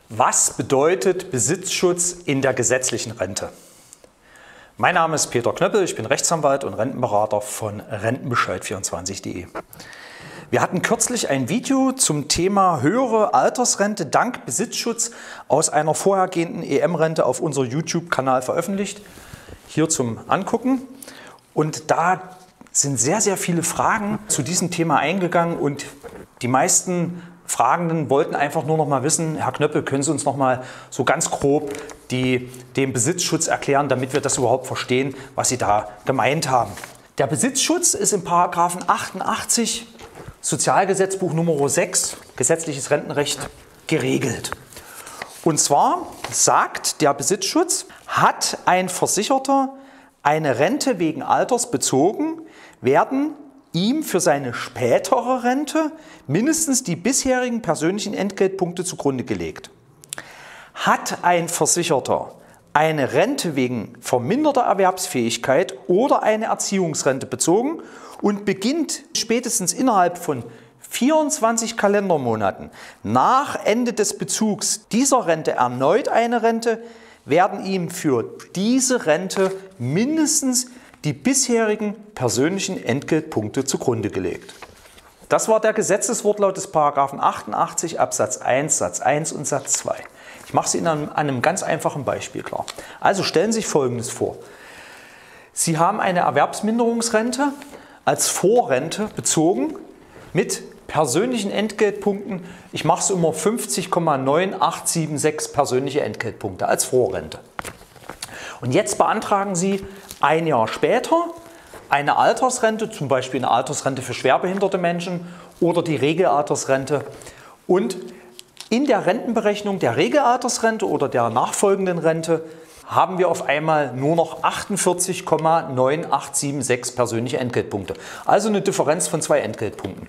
Was bedeutet Besitzschutz in der gesetzlichen Rente? Mein Name ist Peter Knöppel, ich bin Rechtsanwalt und Rentenberater von Rentenbescheid24.de. Wir hatten kürzlich ein Video zum Thema höhere Altersrente dank Besitzschutz aus einer vorhergehenden EM-Rente auf unserem YouTube-Kanal veröffentlicht. Hier zum Angucken. Und da sind sehr, sehr viele Fragen zu diesem Thema eingegangen und die meisten Fragenden wollten einfach nur noch mal wissen, Herr Knöppel, können Sie uns noch mal so ganz grob den Besitzschutz erklären, damit wir das überhaupt verstehen, was Sie da gemeint haben. Der Besitzschutz ist im Paragraphen 88 Sozialgesetzbuch Nummer 6, gesetzliches Rentenrecht, geregelt. Und zwar sagt der Besitzschutz, hat ein Versicherter eine Rente wegen Alters bezogen, werden ihm für seine spätere Rente mindestens die bisherigen persönlichen Entgeltpunkte zugrunde gelegt. Hat ein Versicherter eine Rente wegen verminderter Erwerbsfähigkeit oder eine Erziehungsrente bezogen und beginnt spätestens innerhalb von 24 Kalendermonaten nach Ende des Bezugs dieser Rente erneut eine Rente, werden ihm für diese Rente mindestens die bisherigen persönlichen Entgeltpunkte zugrunde gelegt. Das war der Gesetzeswortlaut des Paragraphen 88 Absatz 1 Satz 1 und Satz 2. Ich mache es Ihnen an einem ganz einfachen Beispiel klar. Also stellen Sie sich Folgendes vor. Sie haben eine Erwerbsminderungsrente als Vorrente bezogen mit persönlichen Entgeltpunkten. Ich mache es immer 50,9876 persönliche Entgeltpunkte als Vorrente. Und jetzt beantragen Sie ein Jahr später eine Altersrente, zum Beispiel eine Altersrente für schwerbehinderte Menschen oder die Regelaltersrente. Und in der Rentenberechnung der Regelaltersrente oder der nachfolgenden Rente haben wir auf einmal nur noch 48,9876 persönliche Entgeltpunkte. Also eine Differenz von 2 Entgeltpunkten.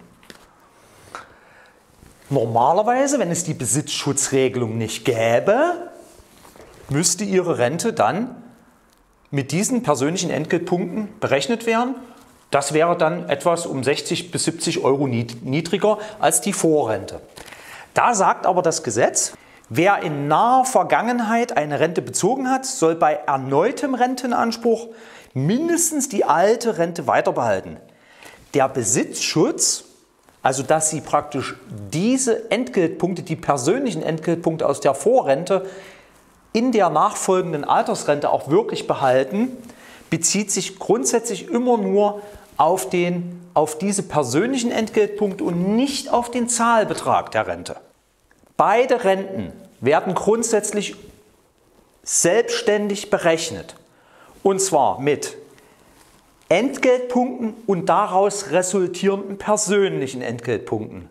Normalerweise, wenn es die Besitzschutzregelung nicht gäbe, müsste Ihre Rente dann mit diesen persönlichen Entgeltpunkten berechnet werden. Das wäre dann etwas um 60 bis 70 Euro niedriger als die Vorrente. Da sagt aber das Gesetz, wer in naher Vergangenheit eine Rente bezogen hat, soll bei erneutem Rentenanspruch mindestens die alte Rente weiterbehalten. Der Besitzschutz, also dass Sie praktisch diese Entgeltpunkte, die persönlichen Entgeltpunkte aus der Vorrente, in der nachfolgenden Altersrente auch wirklich behalten, bezieht sich grundsätzlich immer nur auf diese persönlichen Entgeltpunkte und nicht auf den Zahlbetrag der Rente. Beide Renten werden grundsätzlich selbstständig berechnet, und zwar mit Entgeltpunkten und daraus resultierenden persönlichen Entgeltpunkten.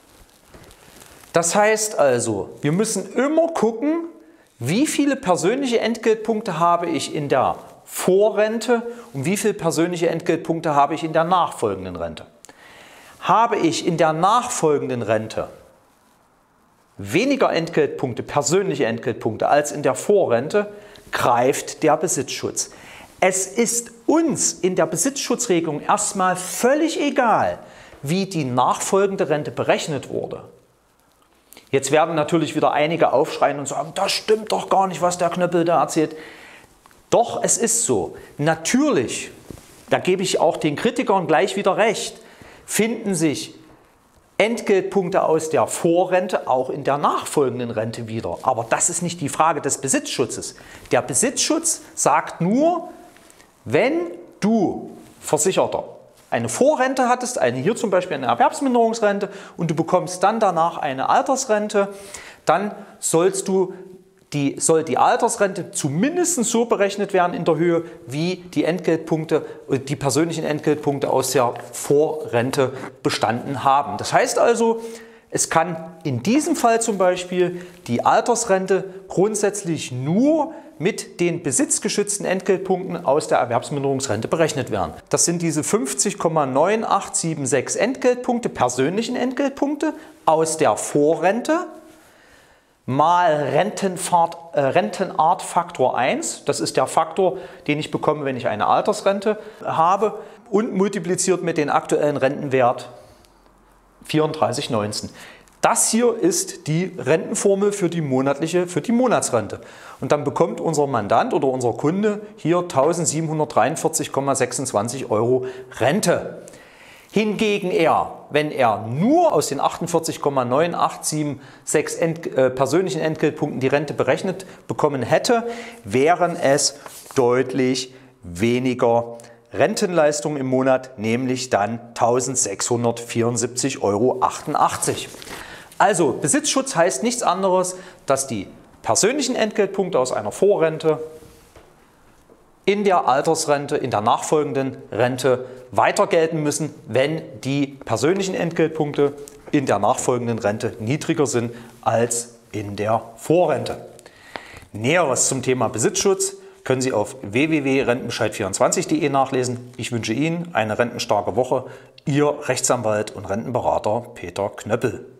Das heißt also, wir müssen immer gucken, wie viele persönliche Entgeltpunkte habe ich in der Vorrente und wie viele persönliche Entgeltpunkte habe ich in der nachfolgenden Rente. Habe ich in der nachfolgenden Rente weniger Entgeltpunkte, persönliche Entgeltpunkte als in der Vorrente, greift der Besitzschutz. Es ist uns in der Besitzschutzregelung erstmal völlig egal, wie die nachfolgende Rente berechnet wurde. Jetzt werden natürlich wieder einige aufschreien und sagen, das stimmt doch gar nicht, was der Knöppel da erzählt. Doch, es ist so. Natürlich, da gebe ich auch den Kritikern gleich wieder recht, finden sich Entgeltpunkte aus der Vorrente auch in der nachfolgenden Rente wieder. Aber das ist nicht die Frage des Besitzschutzes. Der Besitzschutz sagt nur, wenn du Versicherter eine Vorrente hattest, hier zum Beispiel eine Erwerbsminderungsrente, und du bekommst dann danach eine Altersrente, dann soll die Altersrente zumindest so berechnet werden in der Höhe, wie die Entgeltpunkte, die persönlichen Entgeltpunkte aus der Vorrente bestanden haben. Das heißt also, es kann in diesem Fall zum Beispiel die Altersrente grundsätzlich nur mit den besitzgeschützten Entgeltpunkten aus der Erwerbsminderungsrente berechnet werden. Das sind diese 50,9876 Entgeltpunkte, persönlichen Entgeltpunkte aus der Vorrente mal Rentenart Faktor 1, das ist der Faktor, den ich bekomme, wenn ich eine Altersrente habe, und multipliziert mit dem aktuellen Rentenwert 34,19. Das hier ist die Rentenformel für die Monatsrente. Und dann bekommt unser Mandant oder unser Kunde hier 1.743,26 € Rente. Hingegen wenn er nur aus den 48,9876 persönlichen Entgeltpunkten die Rente berechnet bekommen hätte, wären es deutlich weniger Rentenleistungen im Monat, nämlich dann 1.674,88 € Also Besitzschutz heißt nichts anderes, dass die persönlichen Entgeltpunkte aus einer Vorrente in der Altersrente, in der nachfolgenden Rente weiter gelten müssen, wenn die persönlichen Entgeltpunkte in der nachfolgenden Rente niedriger sind als in der Vorrente. Näheres zum Thema Besitzschutz können Sie auf www.rentenbescheid24.de nachlesen. Ich wünsche Ihnen eine rentenstarke Woche. Ihr Rechtsanwalt und Rentenberater Peter Knöppel.